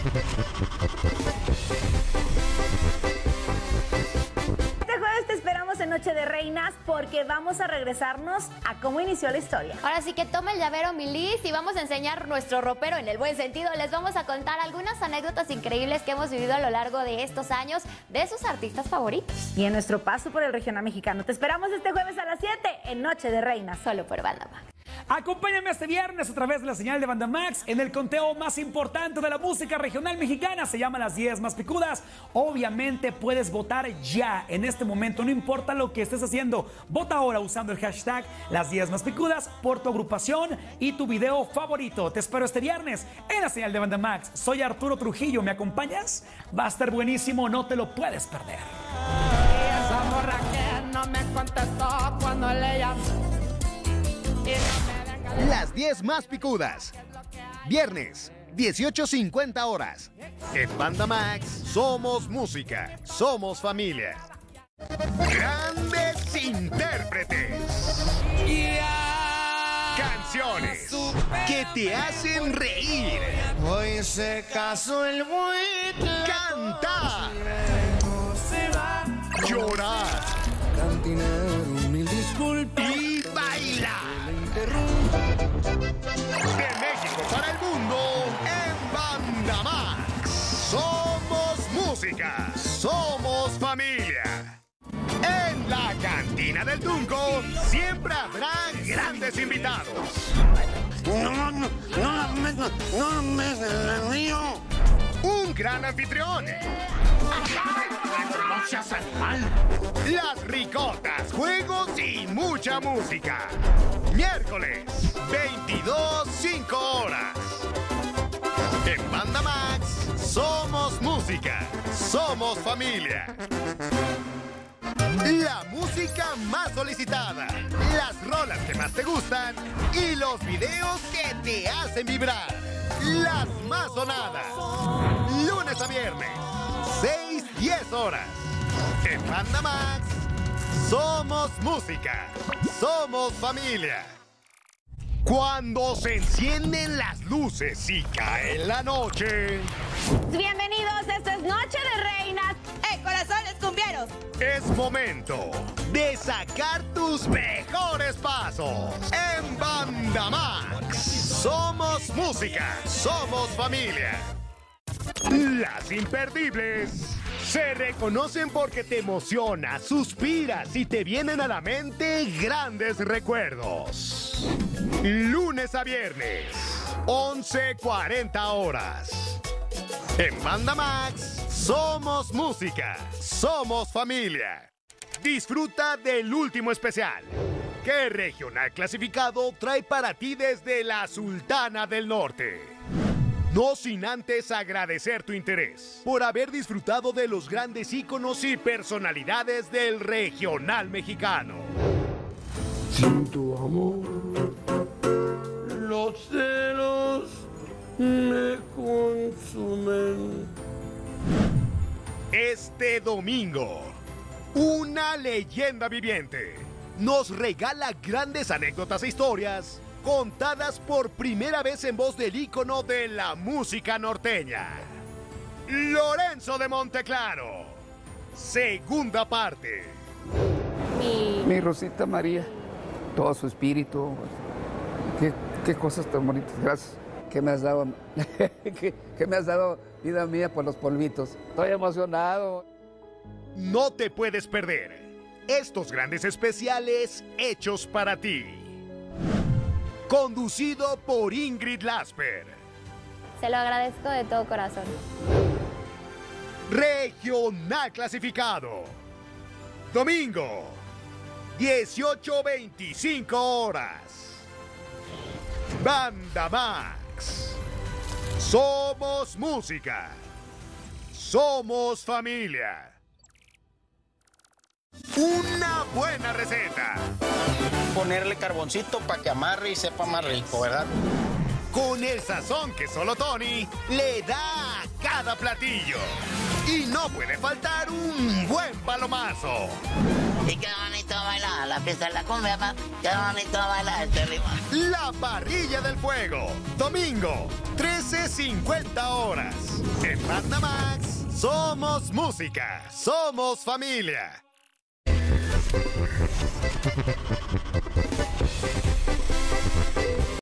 Te esperamos en Noche de Reinas porque vamos a regresarnos a cómo inició la historia. Ahora sí que toma el llavero, mi Liz, y vamos a enseñar nuestro ropero en el buen sentido. Les vamos a contar algunas anécdotas increíbles que hemos vivido a lo largo de estos años de sus artistas favoritos. Y en nuestro paso por el regional mexicano, te esperamos este jueves a las 7 en Noche de Reinas. Solo por Banda Max. Acompáñame este viernes a través de la señal de Banda Max en el conteo más importante de la música regional mexicana. Se llama Las 10 Más Picudas. Obviamente puedes votar ya en este momento, no importa lo que estés haciendo. Vota ahora usando el hashtag Las 10 Más Picudas por tu agrupación y tu video favorito. Te espero este viernes en la señal de Banda Max. Soy Arturo Trujillo, ¿me acompañas? Va a estar buenísimo, no te lo puedes perder. Esa morra que no me contestó cuando le llamé. Las 10 Más Picudas. Viernes, 18:50 horas. En Banda Max, somos música, somos familia. Grandes intérpretes. Canciones que te hacen reír. Hoy se casó el buitre. Cantar. Llorar. Cantinero, mil disculpas. Y bailar. De México para el mundo, en Banda Max. Somos música, somos familia. En la cantina del Tunco siempre habrá grandes invitados. No Un gran anfitrión. No seas animal. Las ricotas, juegos y mucha música. Miércoles, 22:05 horas. En Banda Max, somos música, somos familia. La música más solicitada, las rolas que más te gustan y los videos que te hacen vibrar. Las más sonadas. Lunes a viernes, 6-10 horas. En Banda Max, somos música, somos familia. Cuando se encienden las luces y cae la noche, Bienvenidos, esto es Noche de Reinas. Corazones cumbieros. es momento de sacar tus mejores pasos. En Banda Max, somos música, somos familia. Las imperdibles se reconocen porque te emocionas, suspiras y te vienen a la mente grandes recuerdos. Lunes a viernes, 11:40 horas. En Banda Max, somos música, somos familia. Disfruta del último especial que Regional Clasificado trae para ti desde la Sultana del Norte. No sin antes agradecer tu interés por haber disfrutado de los grandes íconos y personalidades del regional mexicano. Sin tu amor, los celos me consumen. Este domingo, una leyenda viviente nos regala grandes anécdotas e historias contadas por primera vez en voz del ícono de la música norteña, Lorenzo de Monteclaro. Segunda parte. Mi Rosita María, todo su espíritu, qué cosas tan bonitas. Gracias. ¿Qué me has dado? ¿Qué me has dado, vida mía, por los polvitos? Estoy emocionado. No te puedes perder estos grandes especiales hechos para ti. Conducido por Ingrid Lasper. Se lo agradezco de todo corazón. Regional Clasificado. Domingo, 18:25 horas. Banda Max. Somos música. Somos familia. Una buena receta. Ponerle carboncito para que amarre y sepa más rico, ¿verdad? Con el sazón que solo Tony le da a cada platillo. Y no puede faltar un buen palomazo. Y qué bonito bailar la fiesta de la cumbia, pa. Qué bonito bailar este ritmo. La Parrilla del Fuego. Domingo, 13 12:50 horas. En Banda Max, somos música, somos familia.